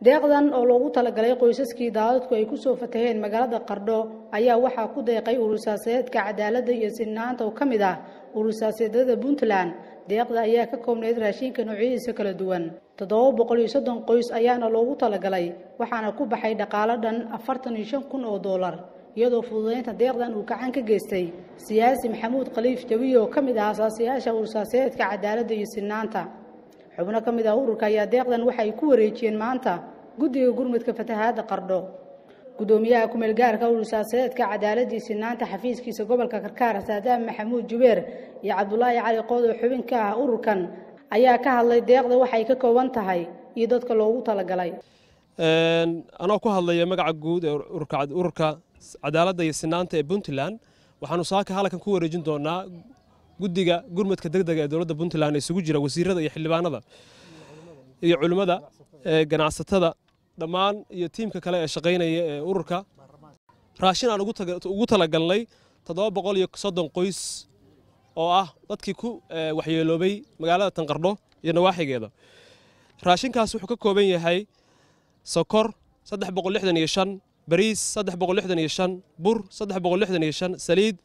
deeqdan oo loogu talagalay qoysaskii daadadku ay ku soo fataheen magaalada Qardho ayaa waxaa ku deeqay urur-siyaasadeedka cadaaladda iyo sinnaanta oo kamid ah urur-siyaasadeedada Puntland. deeqda ayaa ka koobnayd raashinka noocyadiisa kala duwan 730 qoys ayaana loogu talagalay waxaana ku baxay dhaqaale dhan $45,000 iyadoo fududeynta deeqdan uu gacan ka geystay siyaasi Maxamuud Khaliif Jawiye oo kamid ah aasaasayaasha urur-siyaasadeedka cadaaladda iyo sinnaanta. xubno kamid ah ururka ayaa deeqdan waxay ku wareejiyeen maanta guddiga gurmadka fatahaadda Qardho. gudoomiyaha ku meel gaarka urur-siyaasadeedka cadaaladda iyo sinnaanta xafiiskiisa gobolka Karkaar Saadaam Maxamuud Jubeer iyo Cabdullaahi Cali Qodo xubin ka ah ururkan ayaa ka hadlay deeqda waxay ka kooban tahay iyo dadka loogu talagalay. anoo ku hadlaya magaca guud ee ururka cadaaladda iyo sinnaanta ee Puntland waxaanu saaka halkan ku wareejin doonaa guddiga gurmadka degdega ee dawladda Puntland ee isugu jira wasiirada iyo xildhibaanada iyo culimada ganacsatada dhammaan iyo tiimka kale ee shaqeynaya ee ururka raashin aan ugu talagalnay 730 qoys oo ah dadkii ku waxyeeloobay magaalada Qardho iyo nawaaxigeeda. raashinkaas wuxuu ka kooban yahay sokor 365 bariis 365 bur 365 saliid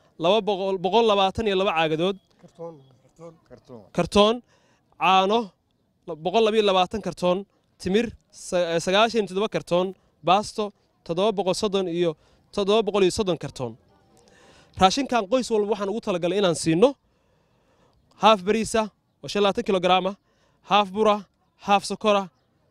222 caagadood kartoon caano 122 kartoon timir 97 kartoon baasto 730 iyo 730 kartoon. raashinkan qoys walba waxaan ugu talagalay inaan siino haaf bariisa oo 20 kilogram haaf bura haaf sokora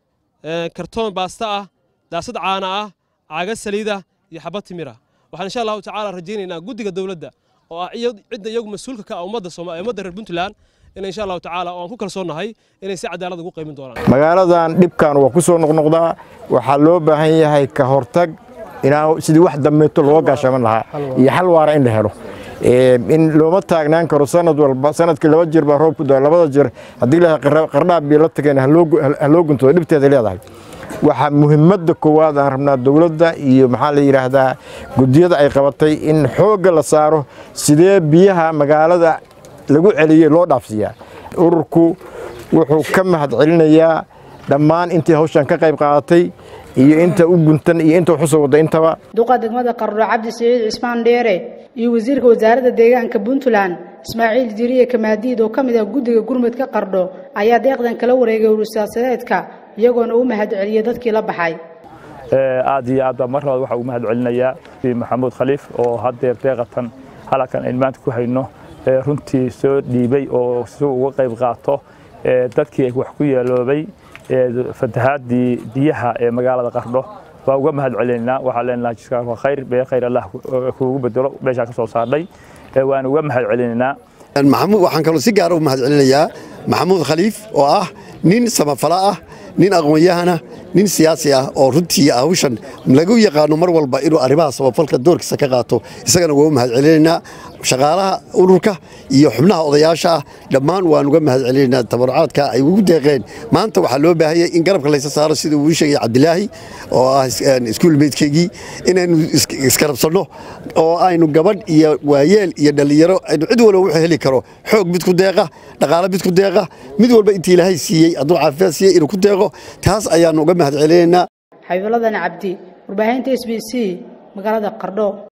kartoon baasta ah daasad caana ah caaga saliida iyo xabad timira. waxaan insha Allah tacaala rajaynaynaa guddiga dawladda oo ah cidda iyagu mas'uulka ka ah ummadda Soomaaliya ummadda reer Puntland in insha Allah tacaala oo aan ku kalsoonahay inay si cadaalad ugu qeymin doonaan. magaaladan dhibkan waa ku soo noqnoqdaa waxaa loo baahan yahay ka hortag inaa sidii wax dambeeto loo gaashaman lahaa iyo xal waara in la helo in looma taagnaan karo sanad walba sanadkii 2 jeer baa roob ku daa labada jeer hadii la qardhaab biyo la tageen loo gunto dhibteeda leedahay. waxa muhiimadda koowaad aan rabnaa dawladda iyo maxaa la yiraahdaa gudiyada ay qabatay in xooga la saaro sidee biyaha magaalada lagu celiyo loo dhaafsiyaa. ururku wuxuu ka mahad celinayaa dhammaan intii hawshan ka qayb qaadatay iyo inta u guntan iyo inta wax soo wada intaba. duqa degmada Qardho Cabdi Saciid Cismaan Dheere iyo wasiirka wasaaradda deegaanka Puntland Ismaaciil Jiriye Kamaadiid oo kamid ah guddiga gurmadka Qardho ayaa deeqdan kala wareegay urur-siyaasadeedka iyagoona u mahad celiyay dadkii la baxay. aad iyo aad marwada waxa uu mahad celinayaa Maxamuud Khaliif oo haddeer deeqatan halkan in maanta ku hayno runtii soo dhiibay oo soo uga qayb qaato dadkii wax ku yeeloobay fatahaadii biyaha ee magaalada Qardho waa uga mahad celinaa waxa leenahay jiska khayr bee khayr Allah kuugu bedelo meesha ka soo saarday waan uga mahad celinaa. maxamuud waxaan kaloo si gaar ah u mahad celinayaa Maxamuud Khaliif oo ah nin samafala ah nin aqoon-yahana nin siyaasi ah oo runtii hawshan lagu yaqaano mar walba inuu arrimaha samafalka doorkiisa ka qaato isagana waa u mahad celinaynaa. shaqaalaha ururka iyo xubnaha odayaasha dhammaan waan uga mahad celinaynaa tabarucaadka ay ugu deeqeen. maanta waxaa loo baahan yahay in garabka la saaro sida uu sheegay Cabdilaahi oo ah iskuul meedkeygii inaynu iskarabsano oo aynu gabadh iyo waayeel iyo dhalinyaro aynu cid walba wuxuu heli karo xoog mid ku deeqa dhaqaale mid ku deeqa mid walba intii Ilaahay siiyay adoo caafimaad siiyay inuu ku deeqo taas ayaan uga mahad celinaynaa. Xabiibuladan Cabdi warbaahinta SBC magaalada Qardho.